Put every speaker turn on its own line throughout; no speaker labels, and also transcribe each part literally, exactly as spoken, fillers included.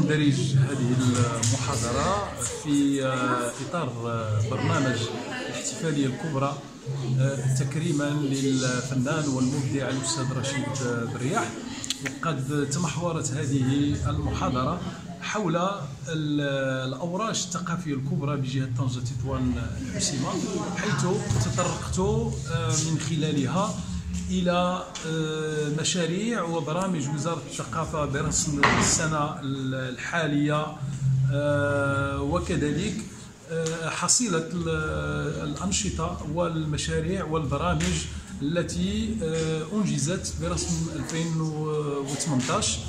نندرج هذه المحاضرة في إطار برنامج الاحتفالية الكبرى تكريما للفنان والمبدع الأستاذ رشيد بالرياح. وقد تمحورت هذه المحاضرة حول الأوراش الثقافية الكبرى بجهة طنجة تطوان الحسيمة، حيث تطرقت من خلالها إلى مشاريع وبرامج وزارة الثقافة برسم السنة الحالية، وكذلك حصيلة الأنشطة والمشاريع والبرامج التي أنجزت برسم ألفين وثمانية عشر،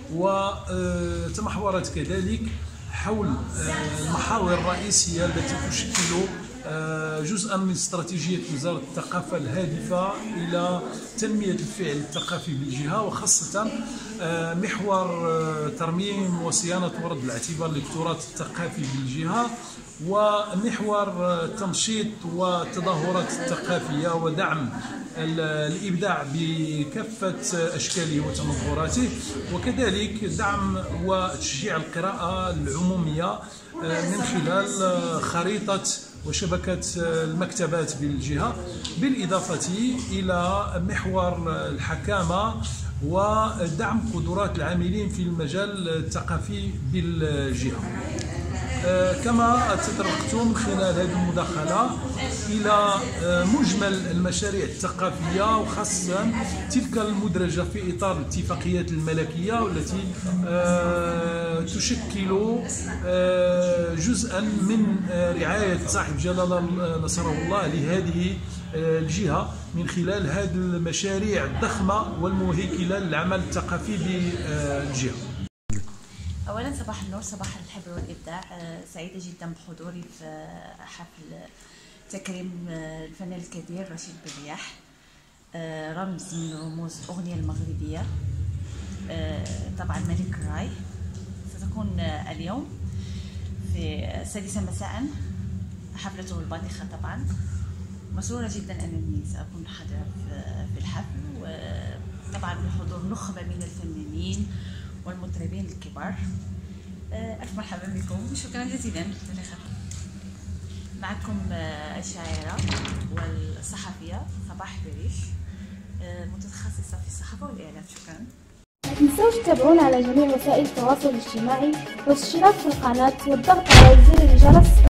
وتمحورت كذلك حول المحاور الرئيسية التي تشكل جزءا من استراتيجية وزارة الثقافة الهادفة إلى تنمية الفعل الثقافي بالجهة، وخاصة محور ترميم وصيانة ورد الاعتبار للتراث الثقافي بالجهة، ومحور تنشيط والتظاهرات الثقافية ودعم الإبداع بكافة أشكاله وتنظراته، وكذلك دعم وتشجيع القراءة العمومية من خلال خريطة وشبكة المكتبات بالجهة، بالإضافة إلى محور الحكامة ودعم قدرات العاملين في المجال الثقافي بالجهة. كما تطرقت من خلال هذه المداخلة إلى مجمل المشاريع الثقافية، وخاصة تلك المدرجة في إطار الاتفاقيات الملكية، والتي تشكل جزءا من رعاية صاحب جلالة نصره الله لهذه الجهة من خلال هذه المشاريع الضخمة والمهيكلة للعمل الثقافي بالجهة.
اولا صباح النور، صباح الحب والابداع. سعيده جدا بحضوري في حفل تكريم الفنان الكبير رشيد بالرياح، رمز من رموز الاغنيه المغربيه، طبعا ملك الراي. ستكون اليوم في السادسه مساء حفلته الباطخه. طبعا مسروره جدا انني ساكون حاضره في الحفل، وطبعا بحضور نخبه من الفنانين والمطربين الكبار. ألف مرحبا بكم، شكرا جزيلا. معكم الشاعرة والصحفية صباح بريش، متخصصة في الصحافة والإعلام. شكرا.
لا تنسوش تتابعونا على جميع وسائل التواصل الاجتماعي والاشتراك في القناة والضغط على زر الجرس